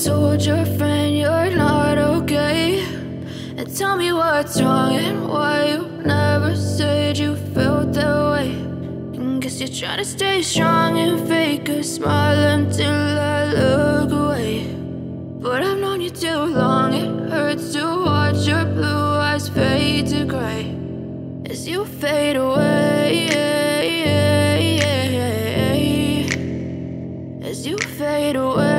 told your friend you're not okay? And tell me what's wrong and why you never said you felt that way. And guess you're trying to stay strong and fake a smile until I look away. But I've known you too long, it hurts to watch your blue eyes fade to gray as you fade away, as you fade away.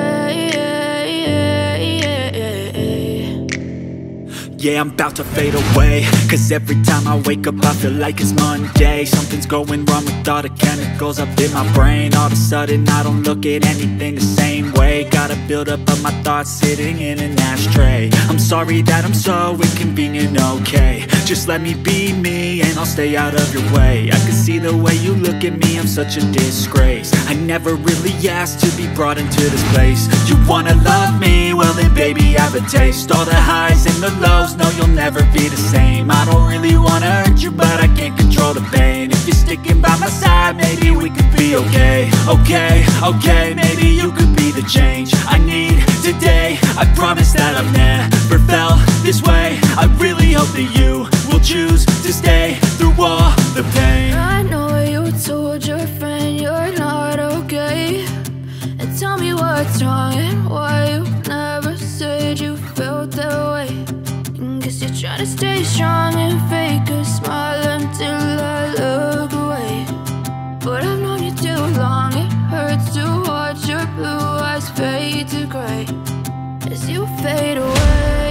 Yeah, I'm about to fade away, cause every time I wake up I feel like it's Monday. Something's going wrong with all the chemicals up in my brain. All of a sudden I don't look at anything the same way. Gotta build up of my thoughts sitting in an ashtray. I'm sorry that I'm so inconvenient, okay? Just let me be me and I'll stay out of your way. I can see the way you look at me, I'm such a disgrace. I never really asked to be brought into this place. You wanna love me? Well then baby, have a taste. All the highs and the lows, no, you'll never be the same. I don't really wanna hurt you, but I can't control the pain. If you're sticking by my side, maybe we could be okay. Okay, maybe you could be the change I need today. I promise that I've never felt this way. I really hope that you will choose to stay through all the pain. I know you told your friend you're not okay. And tell me what's wrong and why you never said you felt that way. Guess you're trying to stay strong and fake a smile until I look away. But I've known you too long, it hurts to watch your blue eyes fade to gray as you fade away.